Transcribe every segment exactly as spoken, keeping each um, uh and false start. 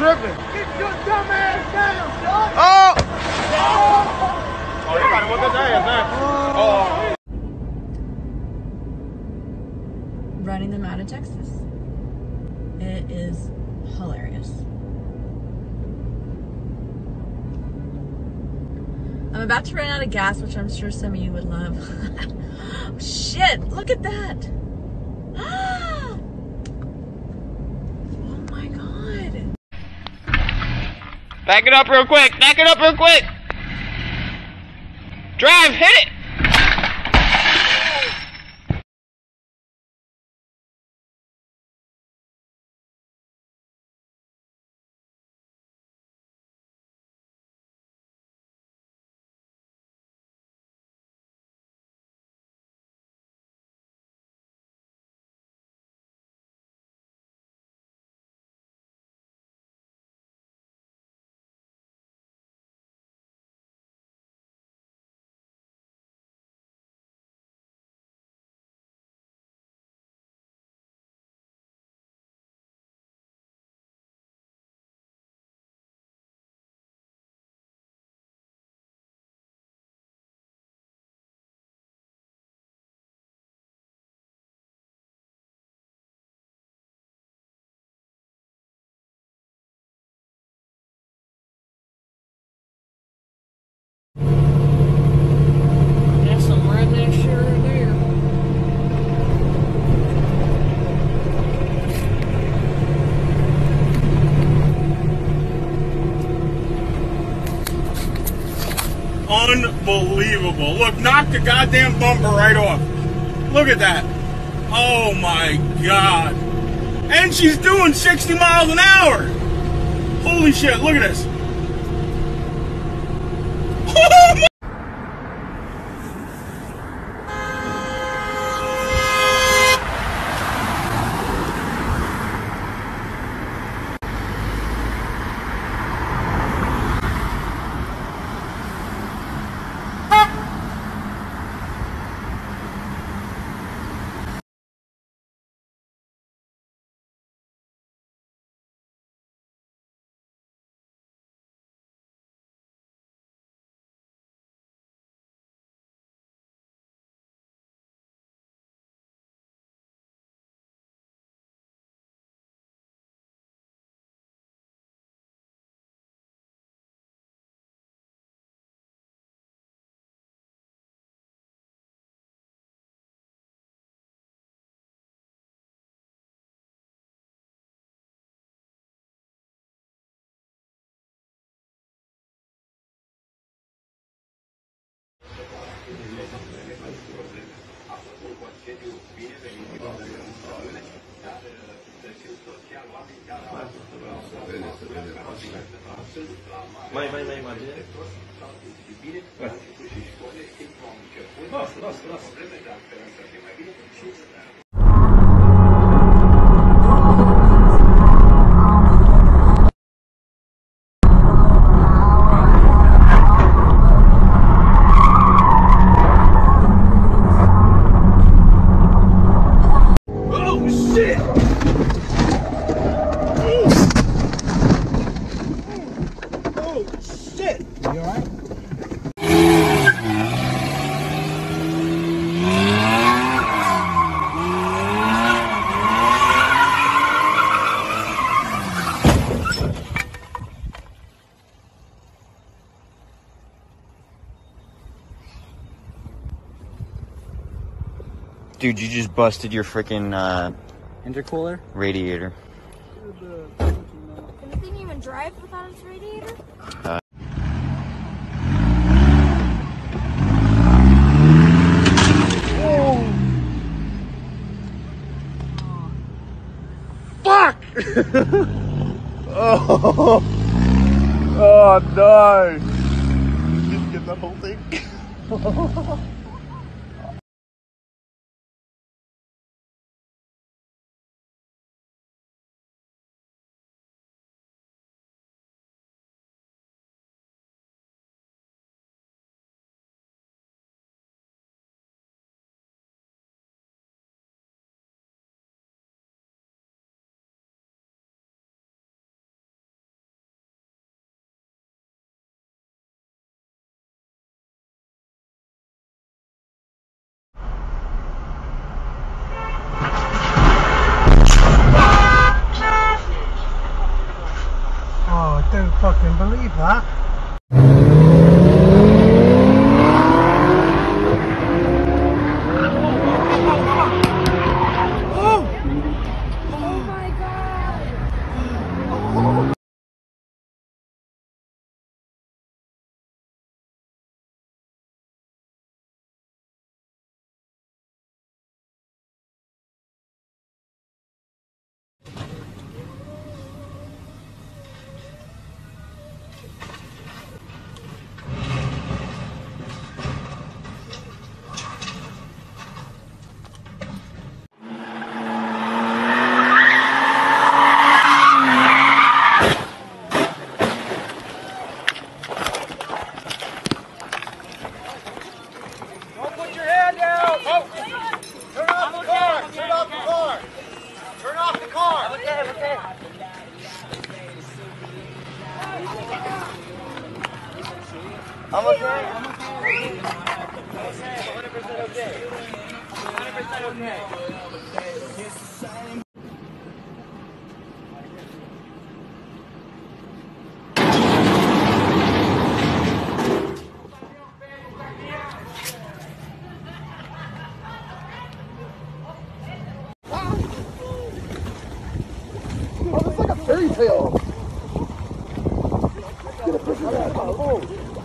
tripping. Get your dumb ass down, son. Oh! Oh, you gotta whip his ass, man. Oh. Running them out of Texas. It is hilarious. I'm about to run out of gas, which I'm sure some of you would love. Shit, look at that. Oh my God. Back it up real quick. Back it up real quick. Drive, hit it. Unbelievable. Look, knock the goddamn bumper right off. Look at that. Oh my God. And she's doing sixty miles an hour. Holy shit, look at this. Oh my Vai, vai, vai, vai. Nossa, nossa, nossa. Dude, you just busted your freaking uh, intercooler radiator. Can the thing even drive without its radiator? Uh, Oh. Fuck! Oh. Oh no! Didn't get that whole thing. I don't fucking believe that. I'm okay. I'm okay. I'm okay. I'm okay. one hundred percent okay. one hundred percent okay. Oh, it's like a fairy tale. Get a picture of that. Oh.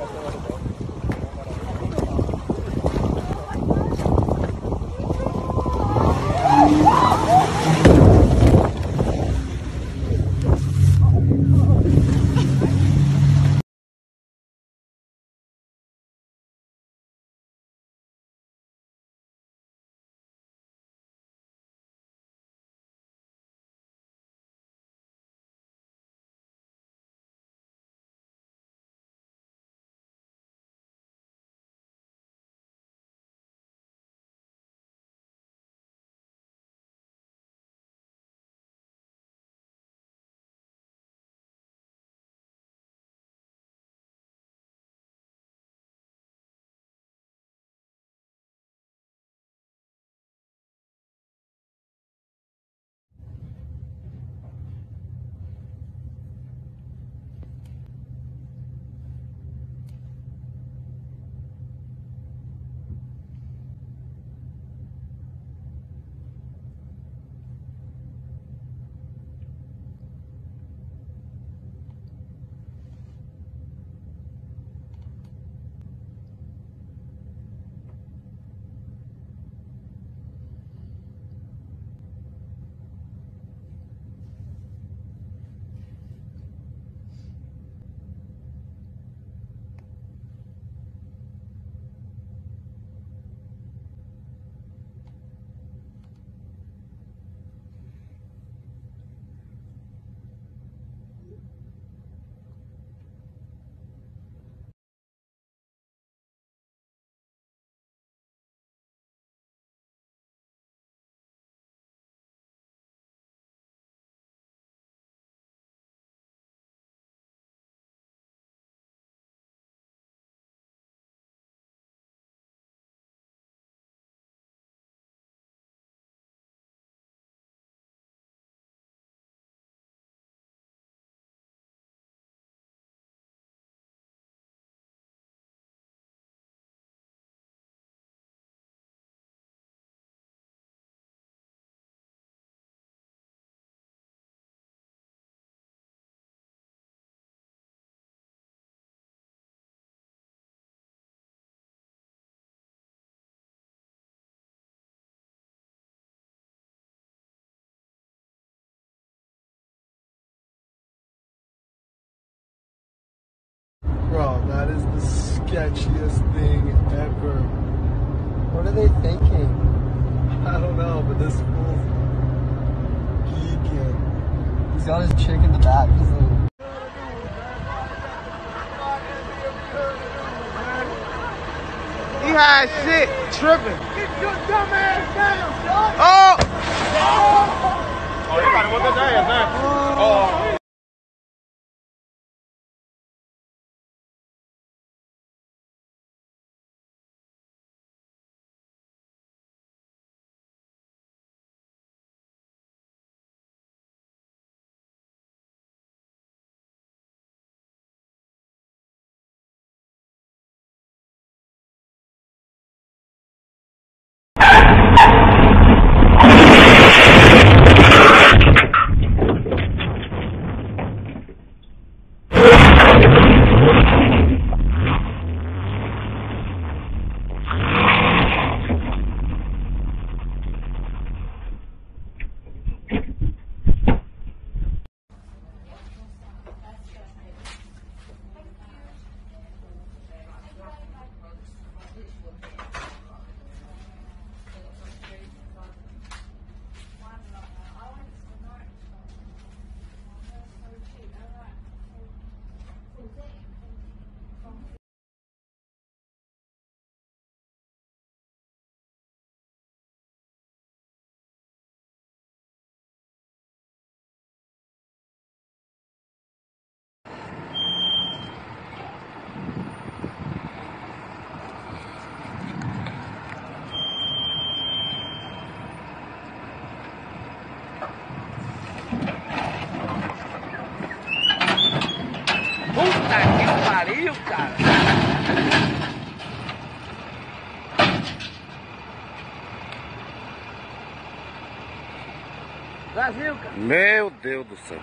Bro, that is the sketchiest thing ever. What are they thinking? I don't know, but this fool's geeking. He's got his chick in the back. He's like, he had shit tripping. Get your dumb ass down, son. Oh! Oh, you gotta whip his ass, man. Oh. Puta que pariu, cara. Brasil, cara. Meu Deus do céu.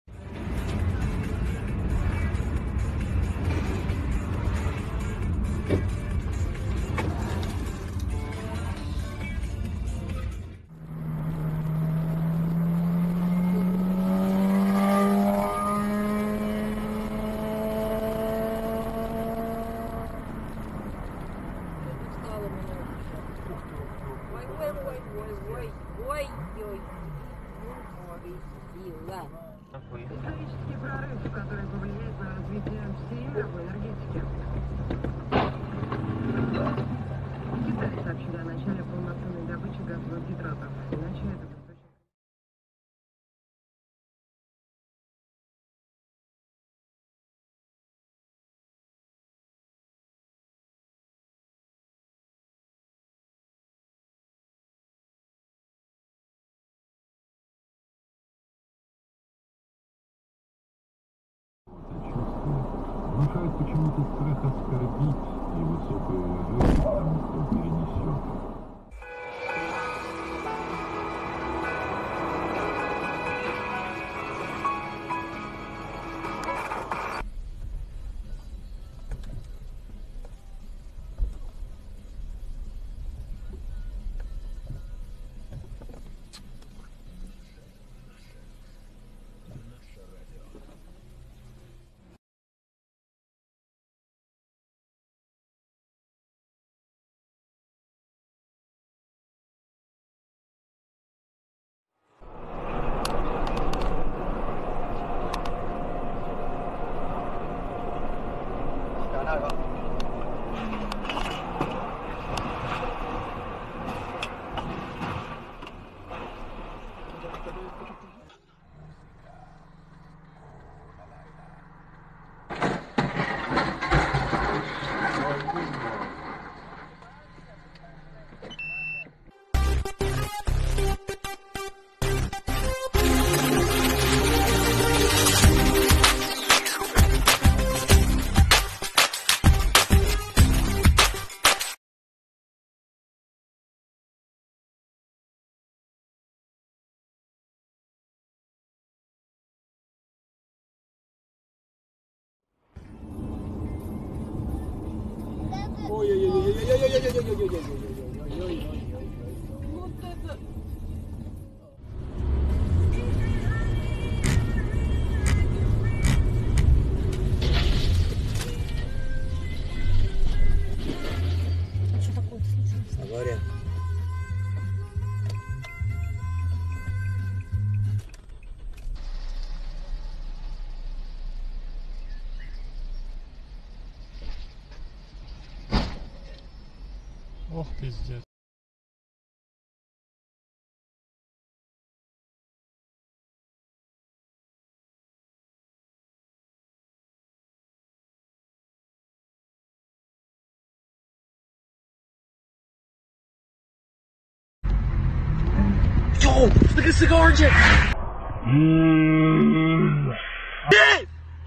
Исторический прорыв, который повлияет на развитие всей мировой энергетики. Китай сообщили о начале полноценной добычи газовых гидратов. Иначе это будет очень... Внушает почему-то страх оскорбить и высокое уважение к тому, кто перенесет. Авария. Ох, пиздец. Yo, look at cigar jet. Mm. Shit!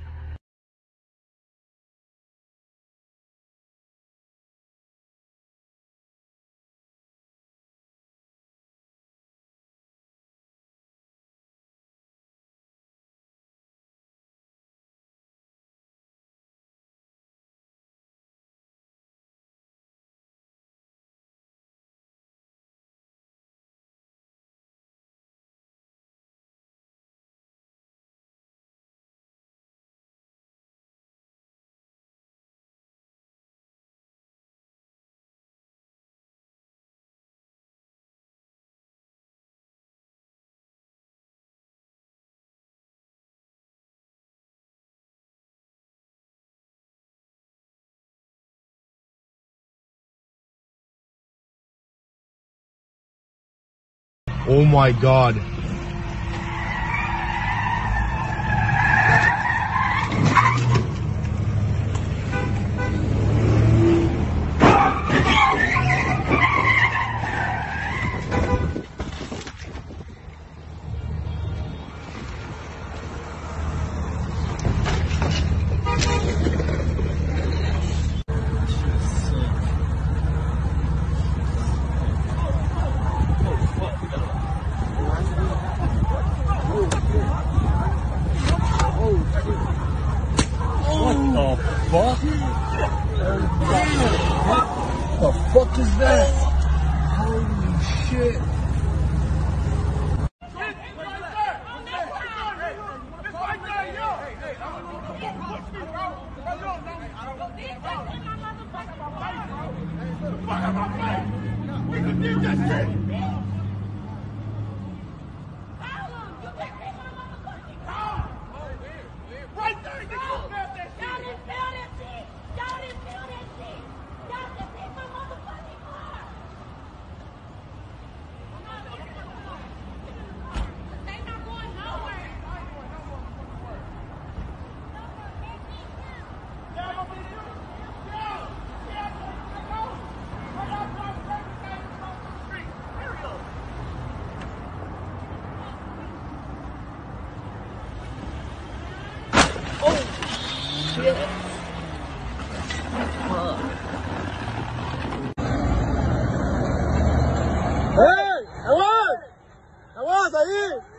Oh my God. fuck? What the fuck is that? Holy shit. We can do this shit! Right there, you can grab that shit! Y'all didn't feel that shit! Y'all didn't feel that shit! Y'all just hit my motherfucking car! They not going nowhere! Shit. ¡Hey! ¡Aguas! ¡Aguas ahí!